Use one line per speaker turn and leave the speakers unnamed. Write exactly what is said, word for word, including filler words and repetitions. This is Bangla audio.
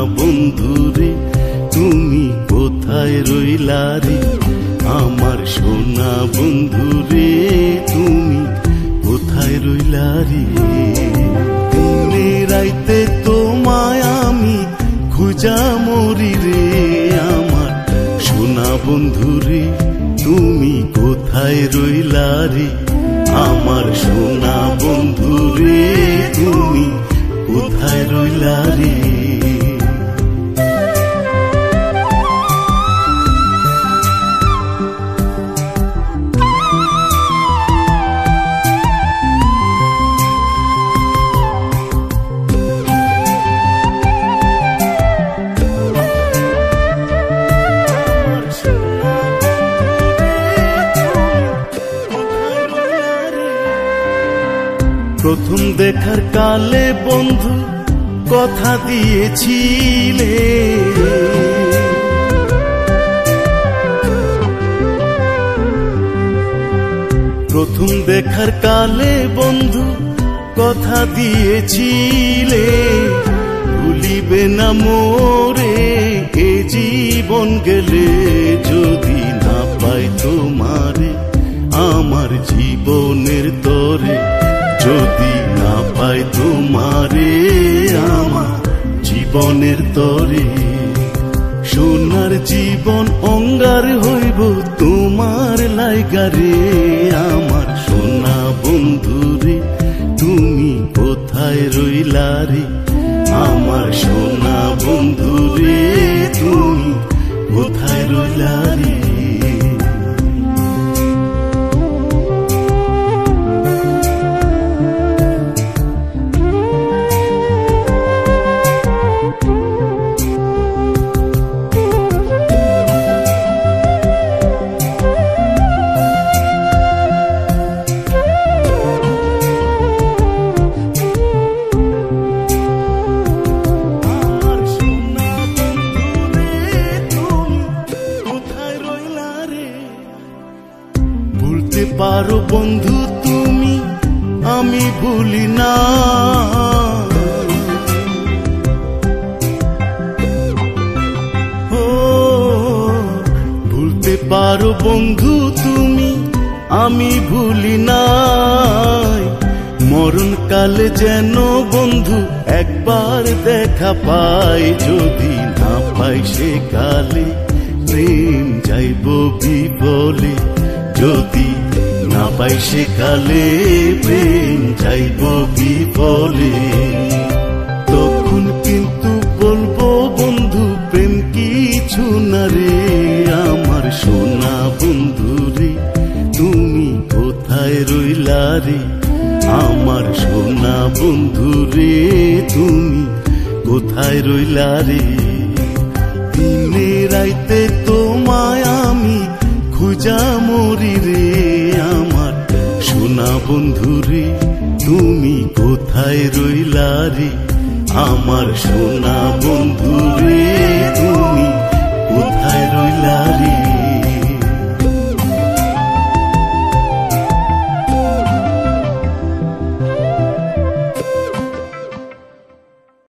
বন্ধুরে তুমি কোথায় রইলা রে, আমার সোনা বন্ধুরে তুমি কোথায় রইলা রে। দিনে রাইতে তোমায় আমি খুঁজা মরি রে, আমার সোনা বন্ধুরে তুমি কোথায় রইলা রে, আমার সোনা বন্ধুরে তুমি কোথায় রইলা রে। প্রথম দেখার কালে বন্ধু কথা দিয়েছিলে, প্রথম দেখার কালে বন্ধু কথা দিয়েছিলে, ভুলিবে না মোরে এ জীবন গেলে, যদি না পাই তোমারে আমার জীবনের তরে, যদি না পাই তোমারে আমার জীবনের তরে। সোনার জীবন অঙ্গার হইব তোমার লাইগারে, আমার সোনা বন্ধুরে তুমি কোথায় রইলা রে, আমার সোনা বন্ধুরে তুমি কোথায় রইলা রে। ভুলতে পারো বন্ধু তুমি আমি ভুলি না, ও ভুলতে পারো বন্ধু তুমি আমি ভুলি না, মরণ কালে যেন বন্ধু একবার দেখা পাই, যদি না পাই সে কালে প্রেম যাইব বিফলে, যদি না পাই সে কালে প্রেম যাইব বিফলে। তখন কিন্তু বলবো বন্ধু প্রেম কিছু না রে, আমার সোনা বন্ধুরে তুমি কোথায় রইলা রে, আমার সোনা বন্ধুরে তুমি কোথায় রইলা রে। দিনে রাইতে তোমায় আমি খুঁজা মরি রে, আমার সোনা বন্ধুরে তুমি কোথায় রইলা রে, আমার সোনা বন্ধু